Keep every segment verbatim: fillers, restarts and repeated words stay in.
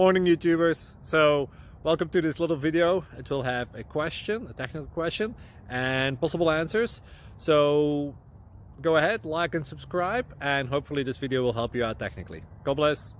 Morning YouTubers. So welcome to this little video. It will have a question, a technical question, and possible answers. So go ahead, like and subscribe, and hopefully this video will help you out technically. God bless.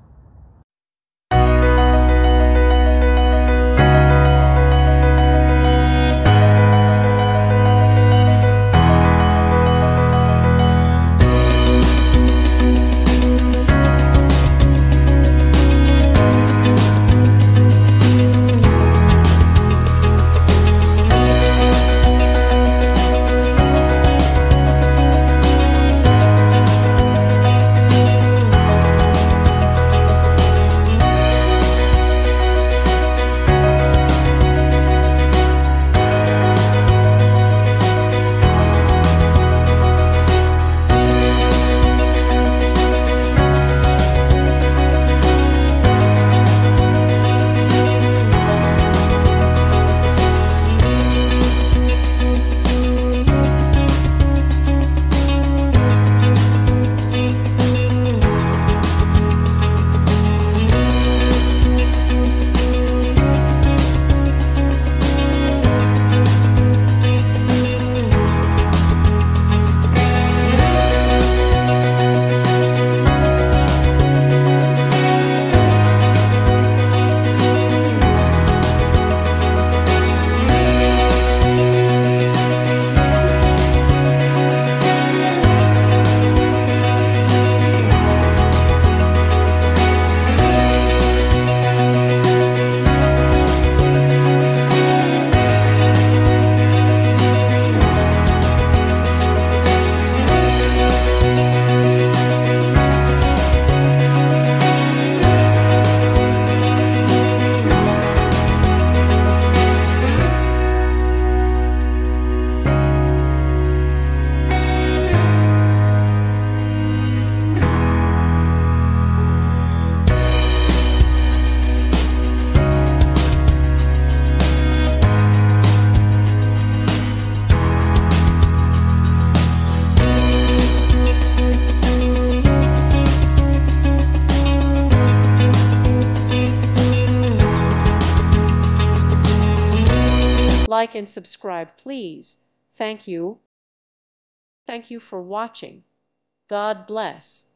Like and subscribe, please. Thank you. Thank you for watching. God bless.